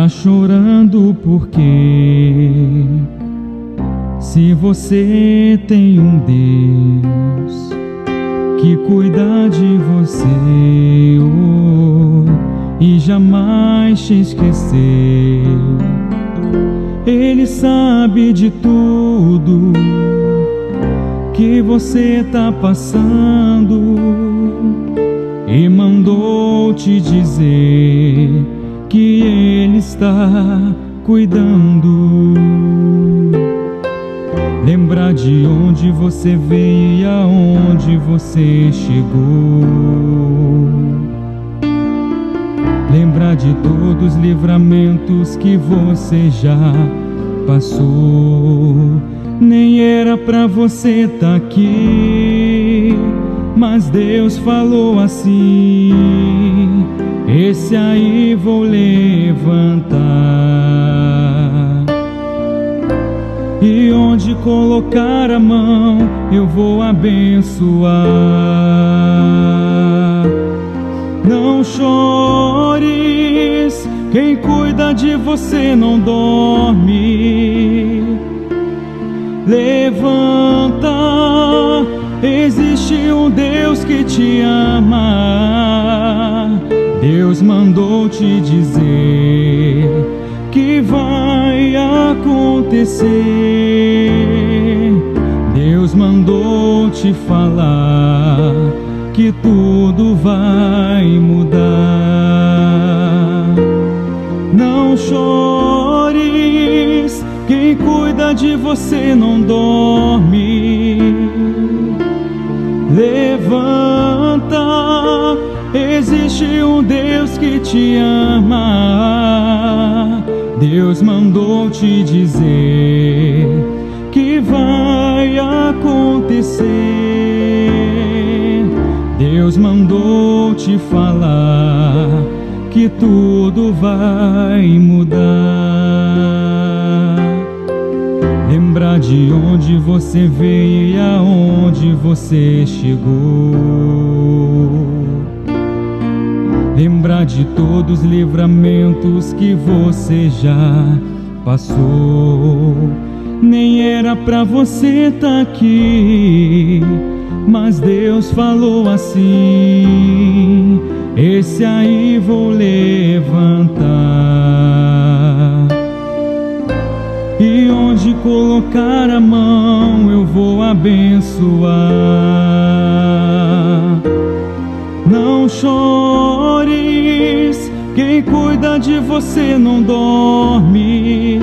Tá chorando por quê? Se você tem um Deus que cuida de você, e jamais te esqueceu. Ele sabe de tudo que você tá passando e mandou te dizer que Ele está cuidando. Lembrar de onde você veio e aonde você chegou. Lembrar de todos os livramentos que você já passou. Nem era pra você tá aqui, mas Deus falou assim: esse aí vou levantar, e onde colocar a mão eu vou abençoar. Não chores, quem cuida de você não dorme. Levanta, existe um Deus que te ama. Deus mandou te dizer que vai acontecer. Deus mandou te falar que tudo vai mudar. Não chores, quem cuida de você não dorme. Levanta, existe um Deus que te ama. Deus mandou te dizer que vai acontecer. Deus mandou te falar que tudo vai mudar. Lembrar de onde você veio e aonde você chegou. Lembrar de todos os livramentos que você já passou. Nem era pra você tá aqui, mas Deus falou assim: esse aí vou levantar, e onde colocar a mão eu vou abençoar. Não chores, quem cuida de você não dorme.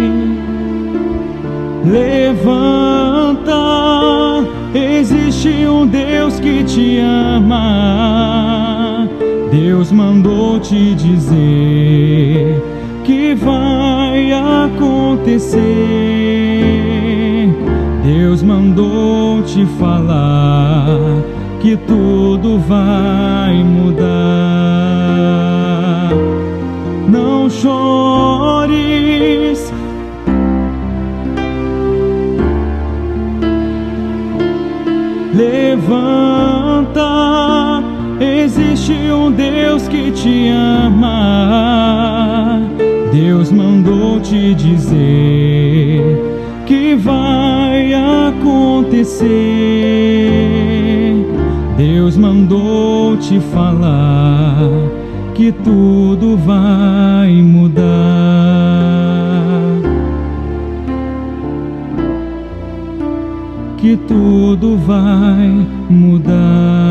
Levanta, existe um Deus que te ama. Deus mandou te dizer que vai acontecer. Deus mandou te falar que tudo vai mudar. Não chores, levanta, existe um Deus que te ama. Deus mandou te dizer que vai acontecer. Deus mandou te falar que tudo vai mudar. Que tudo vai mudar.